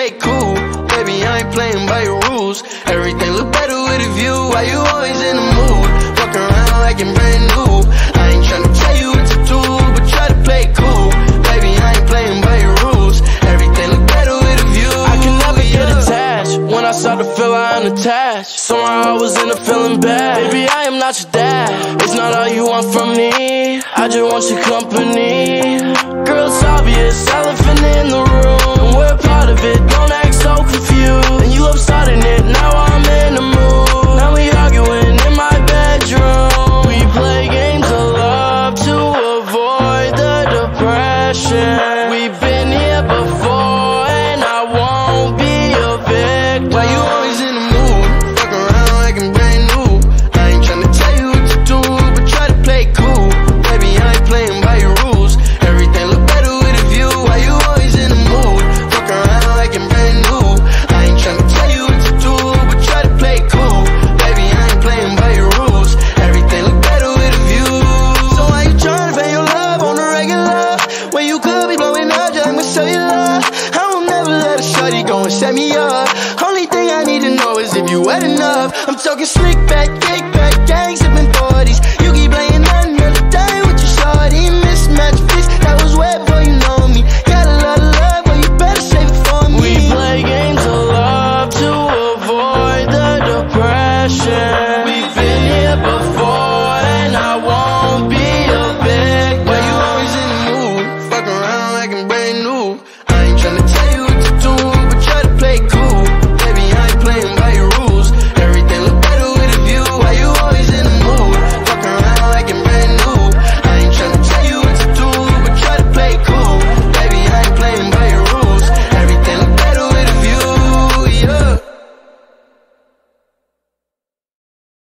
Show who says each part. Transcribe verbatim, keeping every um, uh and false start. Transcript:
Speaker 1: play cool. Baby, I ain't playing by your rules. Everything look better with a view. Why you always in the mood? Fuck around like you're brand new. I ain't tryna tell you what to do, but try to play cool. Baby, I ain't playing by your rules. Everything look better with a view.
Speaker 2: I can never get attached. When I start to feel I unattached, somehow I was in a feeling bad. Baby, I am not your dad. It's not all you want from me. I just want your company. Girl, it's obvious, elephant in the room. We're part of it, don't act so confused. And you love starting it, now I'm in the mood. Now we arguing in my bedroom. We play games of love to avoid the depression. We've been here before and I won't be a victim.
Speaker 1: Why you always in the mood? Fuck around like I'm brand new. I ain't tryna tell you what to do, but try to play cool. Baby, I ain't playing by your rules. Everything look better with a view. Why you always in the mood? Fuck around like I'm brand new. I ain't tryna tell you what to do, but try to play cool. Baby, I ain't playing by your rules. Everything look better with a view. So why you tryna pay your love on the regular when you could be blowing up just like my cellular? I will never let a shorty go and set me up. Only thing I need to know is if you wet enough. I'm talking slick back, kick back, gang sipping forties.